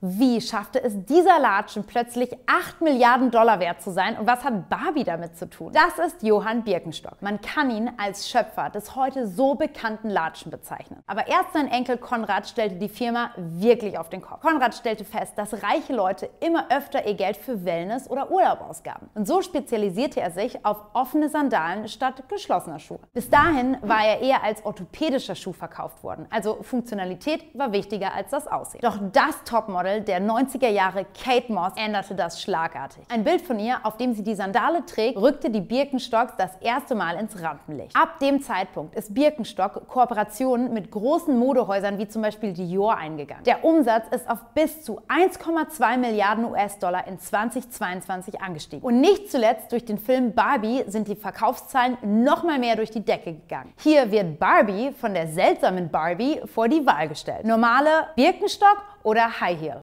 Wie schaffte es dieser Latschen plötzlich 8 Milliarden Dollar wert zu sein und was hat Barbie damit zu tun? Das ist Johann Birkenstock. Man kann ihn als Schöpfer des heute so bekannten Latschen bezeichnen. Aber erst sein Enkel Konrad stellte die Firma wirklich auf den Kopf. Konrad stellte fest, dass reiche Leute immer öfter ihr Geld für Wellness oder Urlaub ausgaben. Und so spezialisierte er sich auf offene Sandalen statt geschlossener Schuhe. Bis dahin war er eher als orthopädischer Schuh verkauft worden. Also Funktionalität war wichtiger als das Aussehen. Doch das Topmodel der 90er Jahre, Kate Moss, änderte das schlagartig. Ein Bild von ihr, auf dem sie die Sandale trägt, rückte die Birkenstocks das erste Mal ins Rampenlicht. Ab dem Zeitpunkt ist Birkenstock Kooperationen mit großen Modehäusern wie zum Beispiel Dior eingegangen. Der Umsatz ist auf bis zu 1,2 Milliarden US-Dollar in 2022 angestiegen. Und nicht zuletzt durch den Film Barbie sind die Verkaufszahlen noch mal mehr durch die Decke gegangen. Hier wird Barbie von der seltsamen Barbie vor die Wahl gestellt. Normale Birkenstock oder High Heel?